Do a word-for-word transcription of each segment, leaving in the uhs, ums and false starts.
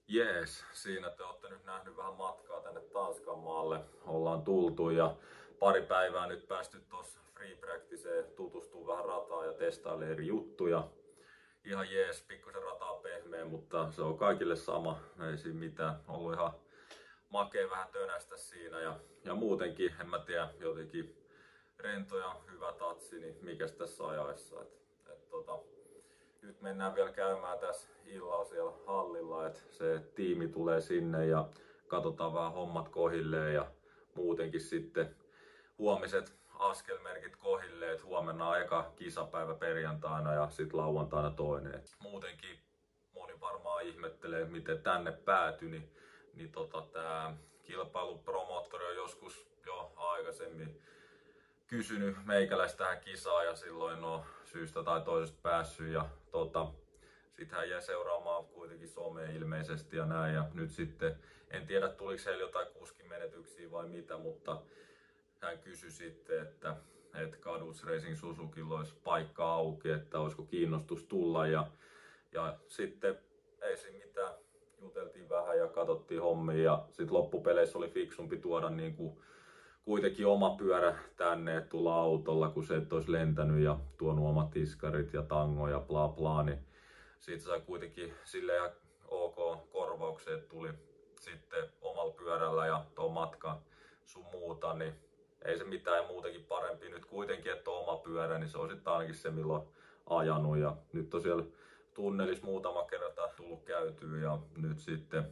Jees, siinä te olette nyt nähnyt vähän matkaa tänne Tanskan maalle. Ollaan tultu ja pari päivää nyt päästy tuossa Free Practiceen tutustuu vähän rataa ja testaille eri juttuja. Ihan jees, pikkusen rataa pehmeä, mutta se on kaikille sama, ei siinä mitään. Ollut ihan makea vähän tönästä siinä ja, ja muutenkin, en mä tiedä, jotenkin rento ja hyvä tatsi, niin mikäs tässä ajaessa. Et, et, tota, nyt mennään vielä käymään tässä illalla siellä hallilla, että se tiimi tulee sinne ja katsotaan vähän hommat kohilleen ja muutenkin sitten huomiset askelmerkit kohilleen, että huomenna on eka kisapäivä perjantaina ja sitten lauantaina toinen. Et muutenkin moni varmaan ihmettelee, miten tänne päätyi, niin, niin tota, tämä kilpailupromoottori on joskus jo aikaisemmin kysynyt meikäläistä tähän kisaan ja silloin on syystä tai toisesta päässyt ja tota, sitten hän jäi seuraamaan kuitenkin somea ilmeisesti ja näin ja nyt sitten en tiedä tuliko heillä jotain kuskimenetyksiä vai mitä, mutta hän kysyi sitten, että, että Caduce Racing Suzukilla olisi paikka auki, että olisiko kiinnostus tulla ja, ja sitten ei siinä mitään, juteltiin vähän ja katsottiin hommia ja sitten loppupeleissä oli fiksumpi tuoda niin kuin kuitenkin oma pyörä tänne, että tulla autolla, kun se et olisi lentänyt ja tuonut omat iskarit ja tango ja bla bla, niin siitä sai kuitenkin sille ihan ok korvauksia, että tuli sitten omalla pyörällä ja tuon matkan sun muuta, niin ei se mitään muutenkin parempi. Nyt kuitenkin, että on oma pyörä, niin se on sitten ainakin se, milloin ajanut ja nyt on siellä tunnelissa muutama kerta tullut käytyä ja nyt sitten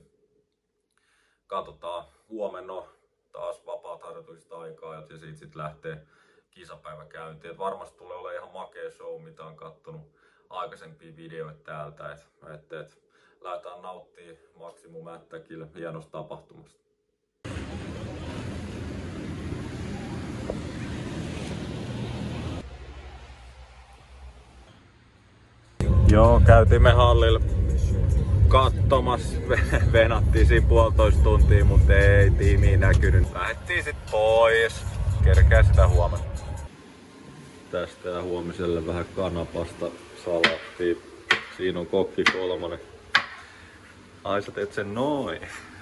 katsotaan huomenna taas vapaat harjoitukset aikaa ja siitä sitten lähtee kisapäivä käyntiin. Et varmasti tulee olemaan ihan makea show, mitä on kattonut aikaisempia videoita täältä. Et, et, et, lähdetään nauttimaan Maximum Attacilla hienosta tapahtumasta. Joo, käytiin me hallilla katsomassa, venattiin siinä puolitoista tuntia, mutta ei tiimiä näkynyt. Lähettiin sit pois, kerkää sitä huomenna. Tästä ja huomiselle vähän kanapasta, salaattia. Siinä on kokki kolmonen. Ai sä teet sen noin.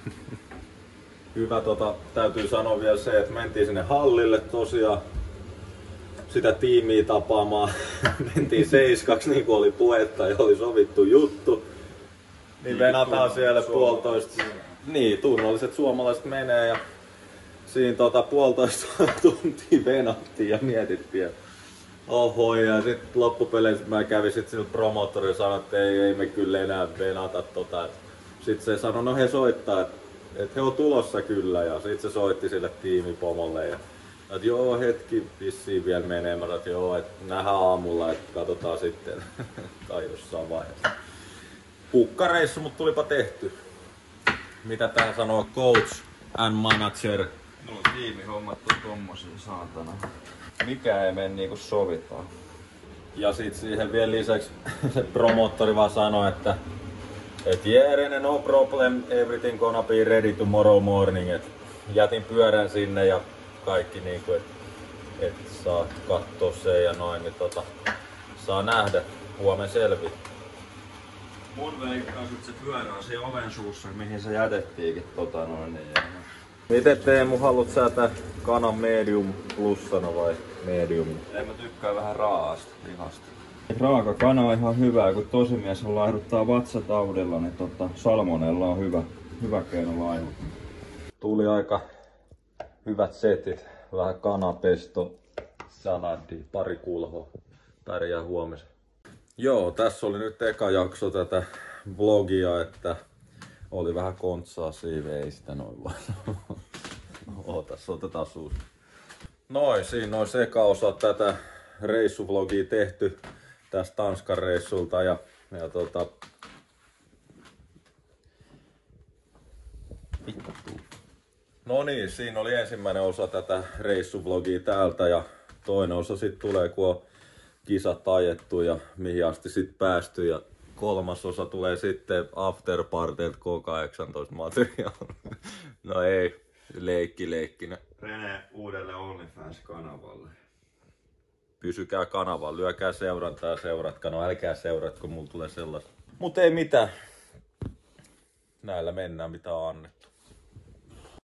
Hyvä, tota, täytyy sanoa vielä se, että mentiin sinne hallille tosiaan sitä tiimiä tapaamaan. Mentiin seiskaksi niin kuin oli puhetta ja oli sovittu juttu. Niin venataan siellä puolitoista. Niin, tunnolliset suomalaiset menee ja siinä tota puolitoista tuntia venattiin ja mietittiin. Oho, ja sitten loppupeleissä mä kävin sit sillä promoottorilla ja sanoin, että ei, ei me kyllä enää venata tota. Sitten se sanoi, no he soittaa, että et he on tulossa kyllä ja sitten se soitti sille tiimipomolle ja että joo, hetki vissiin vielä menee. Mä sanoin, että joo, että nähdään aamulla, että katsotaan sitten tai jossain vaiheessa. Hukkareissu, mutta tulipa tehty. Mitä tää sanoo coach and manager? No tiimihommat on tommosia saatana. Mikä ei mene niinku sovitaan. Ja sit siihen vielä lisäksi se promoottori vaan sanoi, että et yeah, Rene, no problem, everything gonna be ready tomorrow morning. Et jätin pyörän sinne ja kaikki niinku, et, et saa kattoo sen ja noin, niin tota, saa nähdä, huomen selviää. Mun veikkaus, että se pyörä on siinä oven suussa, mihin se jätettiinkin tota noin. Niin miten Teemu, haluat sä tää kanan medium plussana vai medium? En mä tykkää vähän raasta lihasta. Raaka kana on ihan hyvä, kun tosimies on laihduttaa vatsataudilla, niin tota, salmonella on hyvä, hyvä keino laihduttaa. Tuli aika hyvät setit, vähän kanapesto, saladi, pari kulhoa, pärjää huomisen. Joo, tässä oli nyt eka jakso tätä vlogia, että oli vähän kontsaa siinä, ei sitä noin vaan. Ootas, otetaan suus. Noin, siinä on eka osa tätä reissuvlogia tehty tästä Tanskan reissulta ja, ja tota... No niin, siinä oli ensimmäinen osa tätä reissuvlogia täältä ja toinen osa sitten tulee, kun on kisat ajettu ja mihin asti sitten päästy ja kolmas osa tulee sitten afterparteilta K kahdeksantoista materiaali. No ei, leikki leikkinä. Rene uudelle OnlyFans-kanavalle. Pysykää kanavalla, lyökää seurantaa ja seuratkaa. No älkää seuratko, mulla tulee sellaista. Mut ei mitään. näillä mennään mitä on annettu.